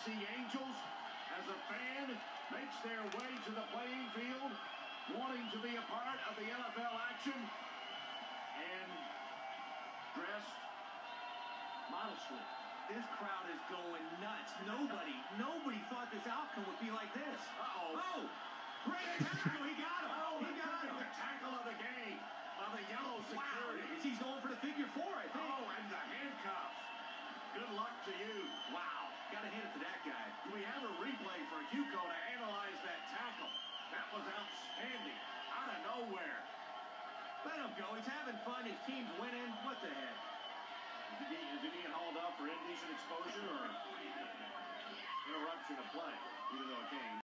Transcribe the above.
Sea Angels, as a fan, makes their way to the playing field, wanting to be a part of the NFL action, and dressed modestly. This crowd is going nuts. Nobody thought this outcome would be like this. Uh-oh. Oh! Great tackle! He got him! Oh, he got him! The tackle of the game by the yellow security. Wow. He's going for the figure 4, I think. Oh, and the handcuffs. Good luck to you. Wow. Got to hand it to that guy. Do we have a replay for Hugo to analyze that tackle? That was outstanding. Out of nowhere. Let him go. He's having fun. His team's winning. What the heck? Is he being hauled up for indecent exposure or interruption of play, even though it came?